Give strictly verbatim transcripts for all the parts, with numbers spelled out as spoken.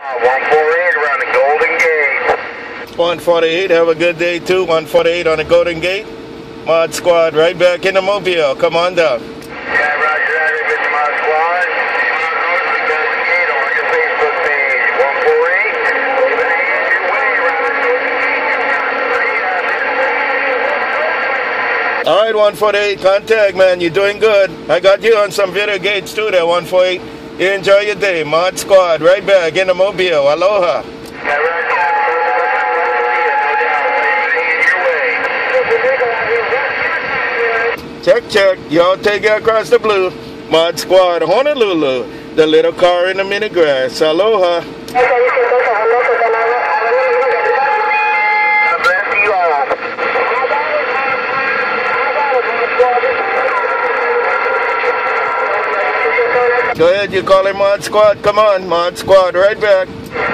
one forty-eight around the Golden Gate. one forty-eight, have a good day too. one forty-eight on the Golden Gate. Mod Squad right back in the Mobile. Come on down. Yeah, roger that. It's the Mod Squad. Golden Gate on your Facebook page. one forty-eight. Your way around the Golden Gate. All right, one forty-eight, contact, man. You're doing good. I got you on some video gates too there, one forty-eight. You enjoy your day. Mod Squad right back in the Mobile. Aloha. Yeah, roger that. Check, check. Y'all take it across the blue. Mod Squad, Honolulu. The little car in the mini grass. Aloha. Go ahead, you call it Mod Squad. Come on, Mod Squad, right back.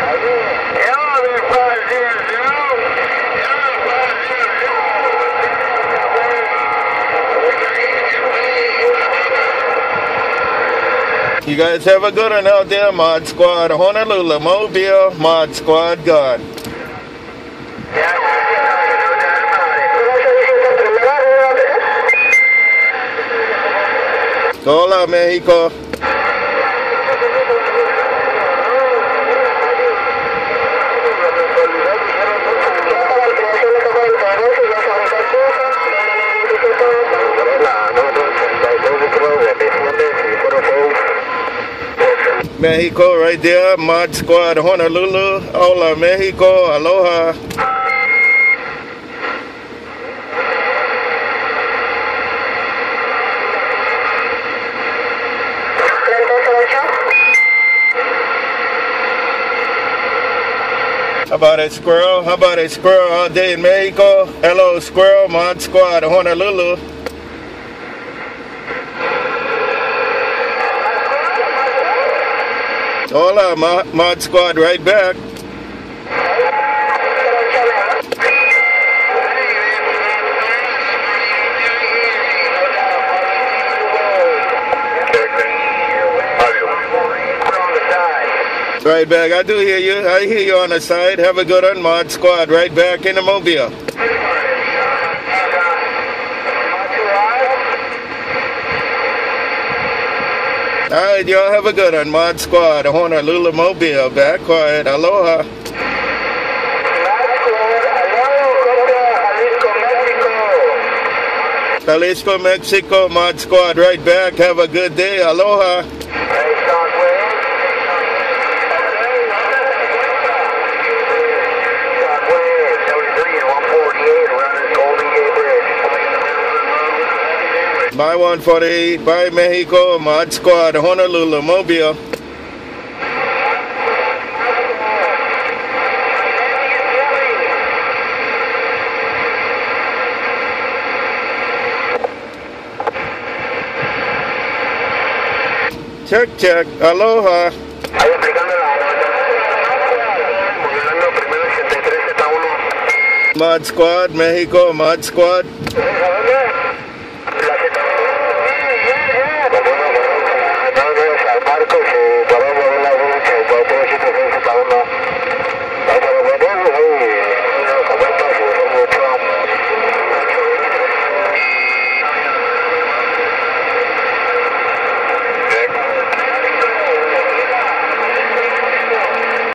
You guys have a good one out there, Mod Squad, Honolulu, Mobile, Mod Squad, gone. Hola, Mexico. Mexico right there, Mod Squad, Honolulu. Hola, Mexico. Aloha. How about a squirrel? How about a squirrel all day in Mexico? Hello, squirrel, Mod Squad, Honolulu. Hola, Mod, Mod Squad, right back. Right back. I do hear you. I hear you on the side. Have a good one, Mod Squad, right back in the Mobile. All right, y'all have a good one, Mod Squad, Honolulu, Mobile, back quiet, aloha. Jalisco, Mexico, Mod Squad, right back, have a good day, aloha. Bye one forty-eight, bye Mexico, Mod Squad, Honolulu, Mobile. Check, check, aloha. Mod Squad, Mexico, Mod Squad.